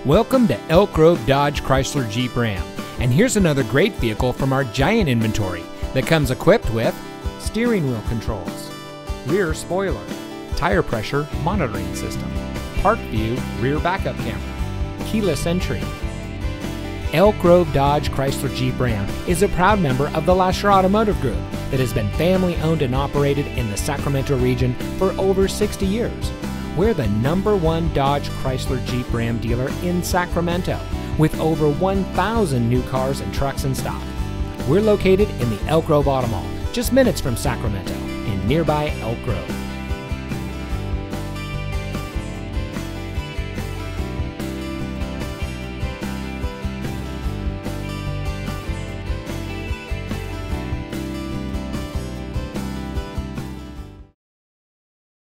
Welcome to Elk Grove Dodge Chrysler Jeep Ram, and here's another great vehicle from our giant inventory that comes equipped with steering wheel controls, rear spoiler, tire pressure monitoring system, park view rear backup camera, keyless entry. Elk Grove Dodge Chrysler Jeep Ram is a proud member of the Lasher Automotive Group that has been family owned and operated in the Sacramento region for over 60 years. We're the #1 Dodge Chrysler Jeep Ram dealer in Sacramento with over 1,000 new cars and trucks in stock. We're located in the Elk Grove Auto Mall, just minutes from Sacramento in nearby Elk Grove.